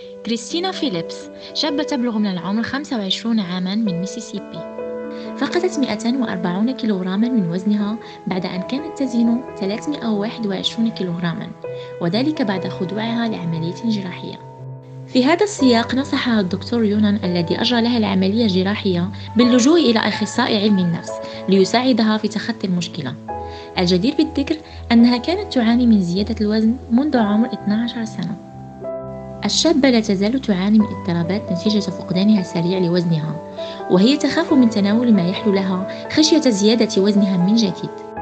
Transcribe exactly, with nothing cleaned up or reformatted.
كريستينا فيليبس شابة تبلغ من العمر خمسة وعشرين عاماً من ميسيسيبي، فقدت مئتين وأربعين كيلوغراما من وزنها بعد أن كانت تزن ثلاثمئة وواحد وعشرين كيلوغراما، وذلك بعد خضوعها لعملية جراحية. في هذا السياق نصحها الدكتور يونان الذي أجرى لها العملية الجراحية باللجوء إلى أخصائي علم النفس ليساعدها في تخطي المشكلة. الجدير بالذكر أنها كانت تعاني من زيادة الوزن منذ عمر اثنتي عشرة سنة. الشابة لا تزال تعاني من اضطرابات نتيجة فقدانها السريع لوزنها، وهي تخاف من تناول ما يحلو لها خشية زيادة وزنها من جديد.